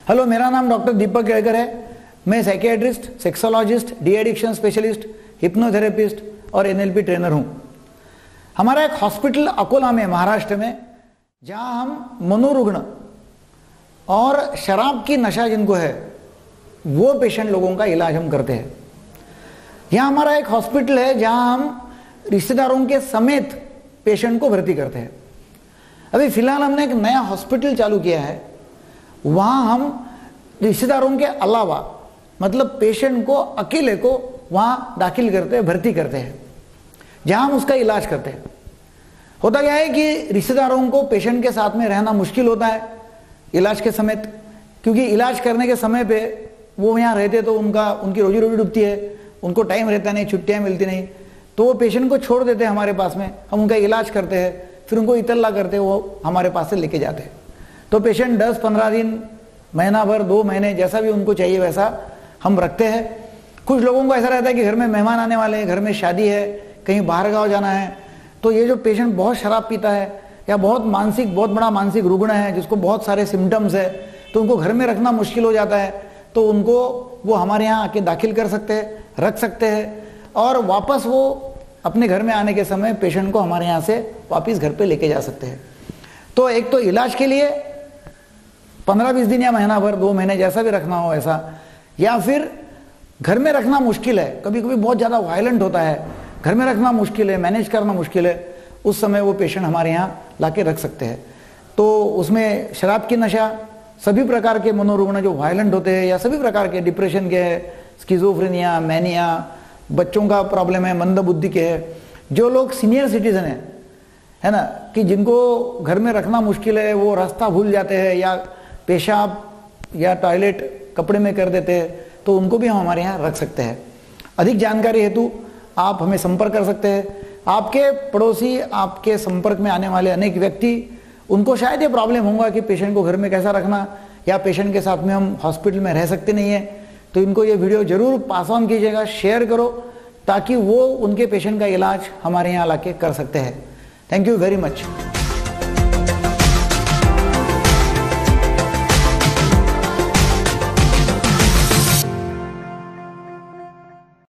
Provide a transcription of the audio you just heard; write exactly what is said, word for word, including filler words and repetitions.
Hello, मेरा नाम doctor दीपक केळकर है। मैं psychiatrist, sexologist, de addiction specialist, hypnotherapist और एनएलपी ट्रेनर हूँ। हमारा एक हॉस्पिटल अकोला में, महाराष्ट्र में, जहाँ हम मनोरुग्ण और शराब की नशा जिनको है वो पेशेंट लोगों का इलाज हम करते हैं। यहाँ हमारा एक हॉस्पिटल है जहाँ हम रिश्तेदारों के समेत पेशेंट को भर्ती करते हैं। अभी फिलहाल हमने एक नया हॉस्पिटल चालू किया है, वहाँ हम रिश्तेदारों के अलावा मतलब पेशेंट को अकेले को वहाँ दाखिल करते हैं, भर्ती करते हैं, जहाँ हम उसका इलाज करते हैं। होता क्या है कि रिश्तेदारों को पेशेंट के साथ में रहना मुश्किल होता है इलाज के समेत, क्योंकि इलाज करने के समय पे वो यहाँ रहते तो उनका उनकी रोजी रोटी डूबती है, उनको टाइम रहता नहीं, छुट्टियाँ मिलती नहीं, तो वो पेशेंट को छोड़ देते हैं हमारे पास में। हम उनका इलाज करते हैं, फिर उनको इतला करते हैं, वो हमारे पास से लेके जाते हैं। तो पेशेंट दस पंद्रह दिन, महीना भर, दो महीने, जैसा भी उनको चाहिए वैसा हम रखते हैं। कुछ लोगों को ऐसा रहता है कि घर में मेहमान आने वाले हैं, घर में शादी है, कहीं बाहर गाँव जाना है, तो ये जो पेशेंट बहुत शराब पीता है या बहुत मानसिक बहुत बड़ा मानसिक रुग्ण है जिसको बहुत सारे सिम्टम्स है, तो उनको घर में रखना मुश्किल हो जाता है, तो उनको वो हमारे यहाँ आके दाखिल कर सकते हैं, रख सकते हैं, और वापस वो अपने घर में आने के समय पेशेंट को हमारे यहाँ से वापस घर पे लेके जा सकते हैं। तो एक तो इलाज के लिए पंद्रह बीस दिन या महीना भर, दो महीने, जैसा भी रखना हो ऐसा, या फिर घर में रखना मुश्किल है, कभी कभी बहुत ज़्यादा वायलेंट होता है, घर में रखना मुश्किल है, मैनेज करना मुश्किल है, उस समय वो पेशेंट हमारे यहाँ ला के रख सकते हैं। तो उसमें शराब की नशा, सभी प्रकार के मनोरुग्ण जो वायलेंट होते हैं या सभी प्रकार के डिप्रेशन के है, स्किज़ोफ्रेनिया, मैनिया, बच्चों का प्रॉब्लम है, मंद बुद्धि के है, जो लोग सीनियर सिटीजन है है ना, कि जिनको घर में रखना मुश्किल है, वो रास्ता भूल जाते हैं या पेशाब या टॉयलेट कपड़े में कर देते हैं, तो उनको भी हम हमारे यहाँ रख सकते हैं। अधिक जानकारी हेतु आप हमें संपर्क कर सकते हैं। आपके पड़ोसी, आपके संपर्क में आने वाले अनेक व्यक्ति, उनको शायद ये प्रॉब्लम होगा कि पेशेंट को घर में कैसा रखना, या पेशेंट के साथ में हम हॉस्पिटल में रह सकते नहीं है, तो इनको ये वीडियो जरूर पास ऑन कीजिएगा, शेयर करो, ताकि वो उनके पेशेंट का इलाज हमारे यहाँ लाके कर सकते हैं। Thank you very much.